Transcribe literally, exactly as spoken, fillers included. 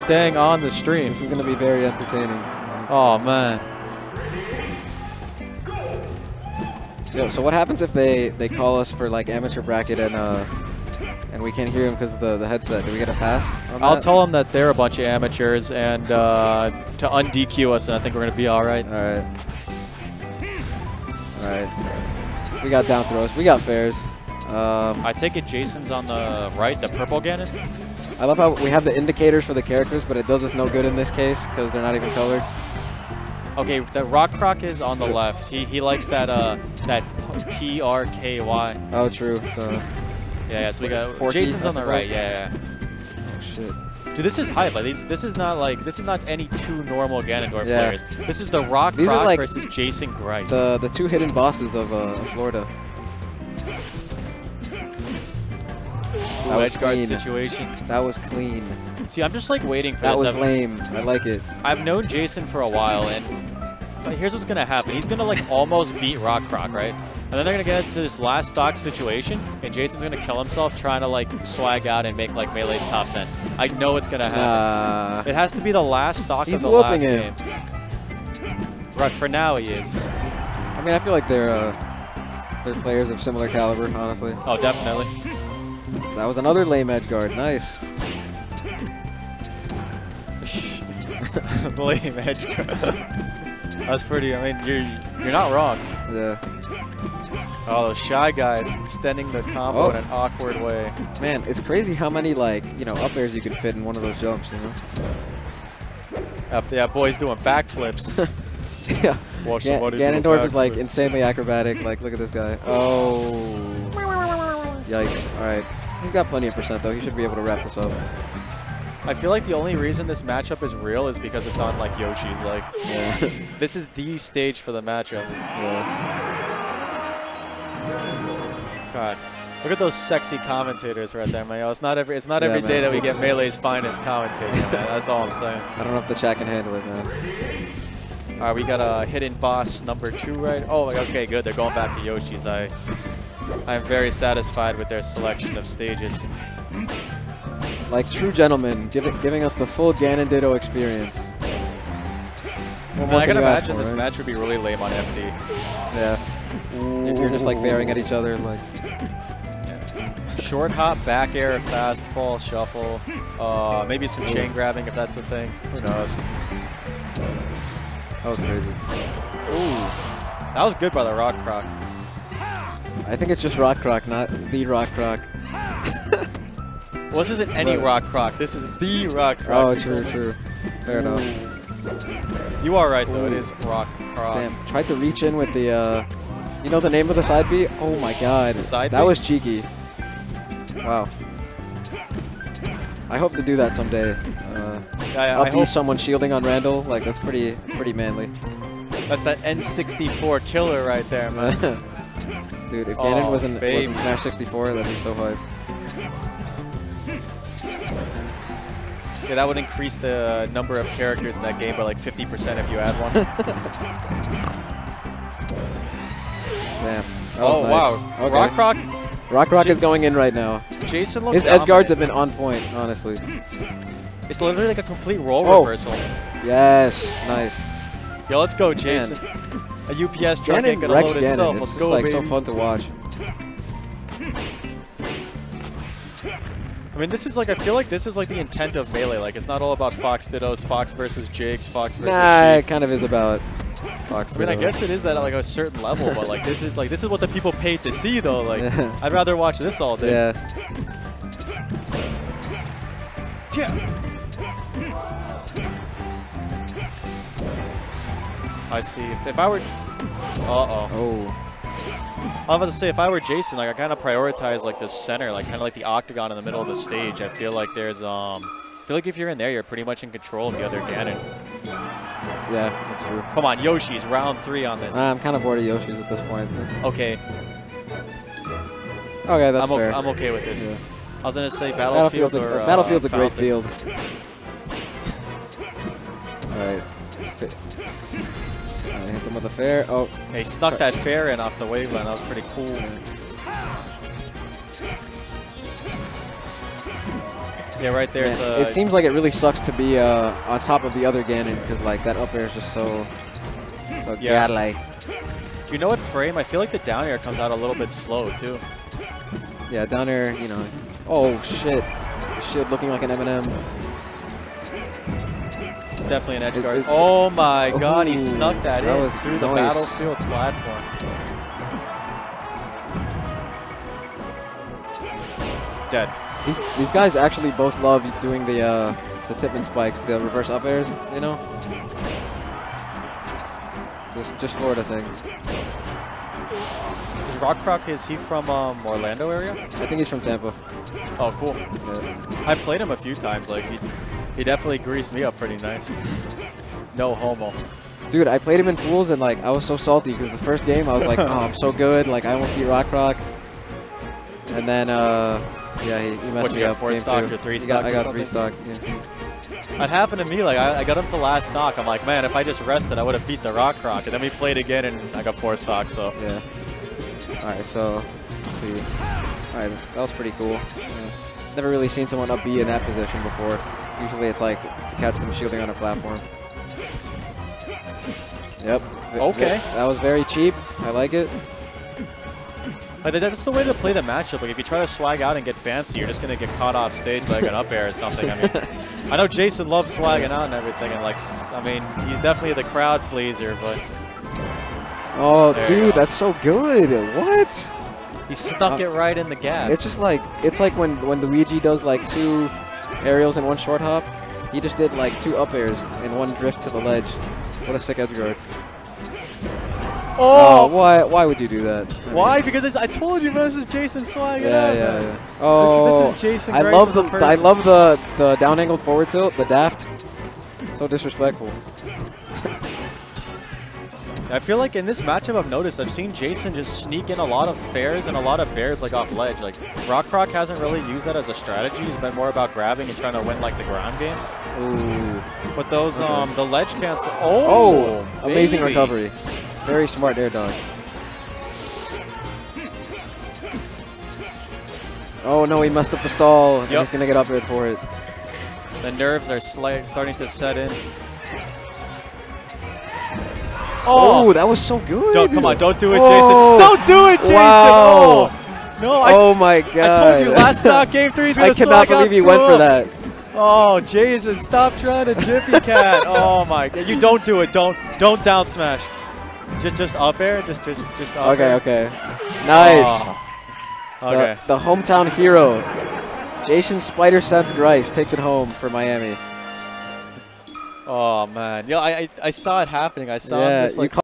staying on the stream. This is going to be very entertaining. Oh, man. Yo, so what happens if they, they call us for like amateur bracket and uh and we can't hear them because of the, the headset? Do we get a pass on I'll that? tell them that they're a bunch of amateurs and uh, to un-D Q us, and I think we're going to be all right. All right. All right. We got down throws. We got fairs. Um, I take it Jason's on the right, the purple Ganon? I love how we have the indicators for the characters, but it does us no good in this case because they're not even colored. Okay, the Rock Croc is on the left. He he likes that uh that P R K Y. Oh, true. The Yeah, yeah. So we got Porky, Jason's I on the suppose. right. Yeah, yeah. oh shit. Dude, this is hype. Like these, this is not like this is not any two normal Ganondorf Yeah. players. This is the Rock These are Croc like versus Jason Grice. The the two hidden bosses of uh, Florida. Ooh, that was edge guard clean. situation. That was clean. See, I'm just like waiting for That this. was I've, lame. I like it. I've known Jason for a while, and but here's what's gonna happen. He's gonna like almost beat Rock Croc, right? And then they're gonna get into this last stock situation, and Jason's gonna kill himself trying to like swag out and make like Melee's top ten. I know it's gonna happen. Uh, It has to be the last stock He's of the whooping last him. game. Right, for now he is. I mean, I feel like they're uh, they're players of similar caliber, honestly. Oh, definitely. That was another lame edge guard. Nice. Lame edge guard. That's pretty. I mean, you're you're not wrong. Yeah. Oh, those shy guys extending the combo Oh. in an awkward way. Man, it's crazy how many like you know up airs you can fit in one of those jumps. You know. Up there, boys doing backflips. yeah. Watch Ga somebody do a Ganondorf is like backflip. insanely acrobatic. Like, look at this guy. Oh. Yikes. All right. He's got plenty of percent though. He should be able to wrap this up. I feel like the only reason this matchup is real is because it's on like Yoshi's. Like, Yeah. this is the stage for the matchup. yeah. God, look at those sexy commentators right there, man. Yo, it's not every it's not Yeah, every day man. that we get Melee's finest commentating. Man. That's all I'm saying. I don't know if the chat can handle it, man. All right, we got a hidden boss number two, right? Oh, okay, good. They're going back to Yoshi's. I I'm very satisfied with their selection of stages. Like true gentlemen, giving giving us the full Ganon Ditto experience. What Man, more I can can you ask imagine for, this right? match would be really lame on F D. Yeah. If you're just like faring at each other, like. Short hop, back air, fast fall, shuffle. Uh, maybe some chain grabbing if that's a thing. Who knows? That was crazy. Ooh, that was good by the Rock Croc. I think it's just Rock Croc, not the Rock Croc. Well, this isn't any But- Rock Croc. This is the Rock Croc. Oh, true, true. Fair enough. You are right, though. It Ooh. is Rock Croc. Damn, tried to reach in with the, uh, you know the name of the side B? Oh my god. The side that B? was cheeky. Wow. I hope to do that someday. Uh, Yeah, yeah, up I B hope someone shielding on Randall, like that's pretty, that's pretty manly. that's that N sixty-four killer right there, man. Dude, if Ganon Oh, was, in, was baby. in Smash sixty-four, that'd be so hype. Yeah, that would increase the number of characters in that game by like fifty percent if you add one. Damn. That Oh, was nice. wow. Okay. Rock Croc, Rock Rock J- is going in right now. Jason looks His edge guards have dominant. been on point, honestly. It's literally like a complete role Oh. reversal. Yes, nice. Yo, let's go, Jason. A U P S truck ain't Ganon gonna wrecks load Ganon. itself. It's Let's just go, like baby. so fun to watch. I mean, this is like, I feel like this is like the intent of Melee. Like, it's not all about Fox Dittos, Fox versus Jakes, Fox versus Nah, Sheik. it kind of is about Fox. I mean, I Ditto. guess it is that at like a certain level, but like this is like this is what the people paid to see, though. Like, Yeah. I'd rather watch this all day. Yeah. Yeah. I see. If, if I were, uh oh. Oh. I was about to say, if I were Jason, like I kind of prioritize like the center, like kind of like the octagon in the middle of the stage. I feel like there's um, I feel like if you're in there, you're pretty much in control of the other Ganon. Yeah, that's true. Come on, Yoshi's round three on this. I'm kind of bored of Yoshi's at this point. but- Okay, Okay, that's I'm fair. okay, I'm okay with this. Yeah. I was gonna say Battlefield Battlefield's a, or uh, Battlefield's a great Fountain. field. All right. Fi- uh, hit him with a fair. Oh, He snuck that fair in off the wave line. That was pretty cool. Yeah, right there's Man, a... it seems like it really sucks to be uh, on top of the other Ganon because like that up air is just so, so Yeah. godlike. Do you know what frame? I feel like the down air comes out a little bit slow, too. Yeah, down air, you know. Oh, shit. Shit, looking like an M and M. It's definitely an edge It- guard. it- Oh, my God. He Ooh, snuck that, that in was through the nice. battlefield platform. Dead. These, these guys actually both love doing the uh, the tip and spikes, the reverse up airs, you know? Just, just Florida things. Is Rock Croc, is he from um, Orlando area? I think he's from Tampa. Oh, cool. Yeah. I played him a few times. Like he, he definitely greased me up pretty nice. No homo. Dude, I played him in pools and like I was so salty because the first game I was like, oh, I'm so good. Like I almost beat Rock Rock. And then, uh, yeah, he, he messed What, me you got up. four game stock two. or three He stock got, I or got three stock. something? Yeah. That happened to me. Like I, I got him to last stock. I'm like, man, if I just rested, I would have beat the Rock Croc. And then we played again, and I got four stock. So Yeah. All right, so let's see. All right, that was pretty cool. Yeah. Never really seen someone up B in that position before. Usually it's like to catch them shielding on a platform. Yep. V- Okay. v- That was very cheap. I like it. like, that- that's the way to play the matchup. Like if you try to swag out and get fancy, you're just gonna get caught off stage by like an up air or something. I mean, I know Jason loves swagging out and everything, and like, s- I mean, he's definitely the crowd pleaser, but Oh, There you dude, go. that's so good. What? he stuck Uh, it right in the gap. It's just like it's like when when Luigi does like two aerials and one short hop. He just did like two up airs and one drift to the ledge. What a sick edge guard. oh, why why would you do that? I why? mean, Because it's, I told you, man, this is Jason swagging Yeah, out. yeah, man. yeah. Oh, this is Jason I Grace love as a the I person. love the the down angled forward tilt, the daft. So disrespectful. I feel like in this matchup I've noticed I've seen Jason just sneak in a lot of fairs and a lot of bears like off ledge. Like Rock Croc hasn't really used that as a strategy. He's been more about grabbing and trying to win like the ground game. Ooh. But those Okay. um the ledge cancel. Oh, Oh, amazing baby. recovery. Very smart air dodge. Oh no, he messed up the stall. and Yep. He's gonna get up aired for it. The nerves are slight, starting to set in. Oh, that was so good. Don't, come on, don't do it, Oh. Jason. Don't do it, Jason. Wow. Oh. No, I, Oh my god. I told you last stock game three he's I going to cannot swag out, believe he screw went for up. that. Oh, Jason, stop trying to Jiffy Cat. Oh my god. You don't do it. Don't don't down smash. Just just up air. Just just just up Okay, air. okay. Nice. Oh. Okay. The, the hometown hero, Jason Spider Sense Grice, takes it home for Miami. Oh man. Yeah, I, I I saw it happening. I saw him Yeah, just you like